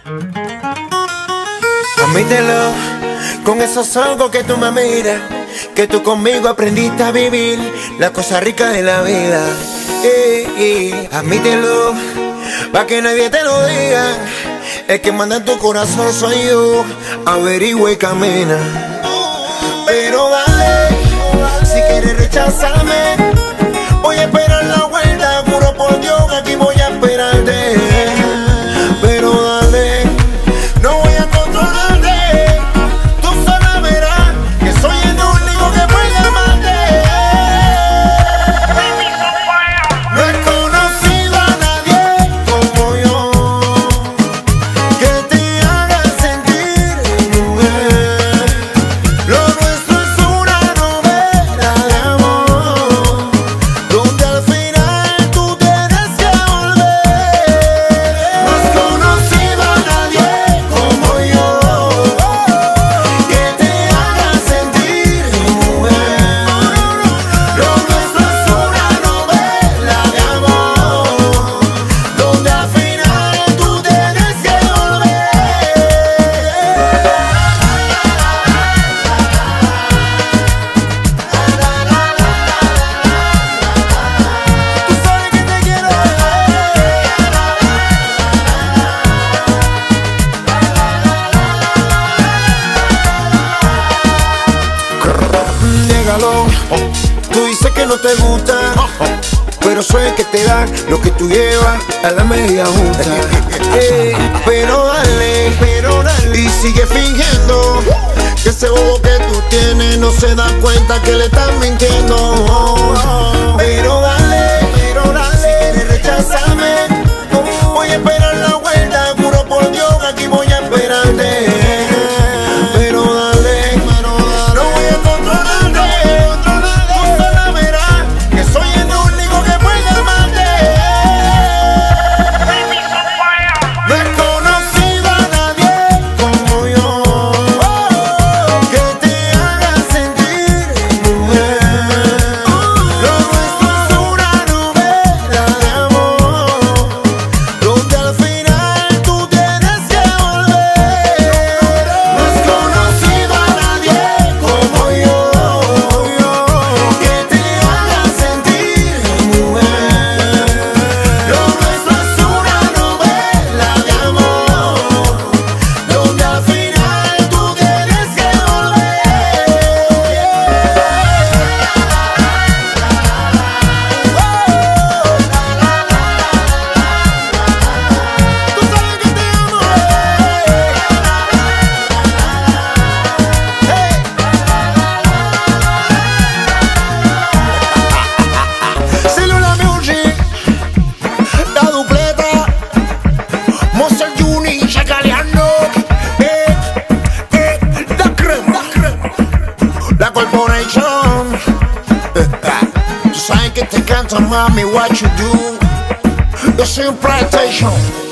Admítelo, con esos ojos que tú me miras, que tú conmigo aprendiste a vivir la cosa rica de la vida. Admítelo, pa' que nadie te lo diga, el que manda en tu corazón soy yo. Averigua y camina. Pero dale, si quieres rechazarme, voy a esperar la vuelta, juro por Dios que aquí voy a esperarte. Pero dale, no voy a controlarte, tú sola verás que soy el único que puede amarte. No he conocido a nadie como yo, que te haga sentir mujer. Lo nuestro es una novela de amor, donde al final tú tienes que volver. No has conocido a nadie como yo, que te haga sentir mujer. Lo nuestro es una novela de amor, donde al final tú tienes que volver. Tú sabes que te quiero. Niégalo, tú dices que no te gusta, pero soy el que te da lo que tú llevas a la media junta. Pero dale, y sigue fingiendo que ese bobo que tú tienes no se da cuenta que le estás mintiendo. Pero dale, si quieres rechazarme, voy a esperar la vuelta, juro por Dios que aquí voy a esperarte. Pero dale, no voy a controlarte, tú sola verás que soy el único que puede amarte. No he conocido a nadie como yo, que te haga sentir mujer. Lo nuestro es una novela de amor, donde al final tú tienes que volver. No has conocido a nadie como yo, que te haga sentir mujer. Lo nuestro es una novela de amor, donde al final tú tienes que volver. Tú sabes que te amo. Cellular Music, la dupleta, Monster Juni, Chacaleando, la crema, la corporation. Tú sabes que te encanta, mami, what you do. Yo soy un PlayStation.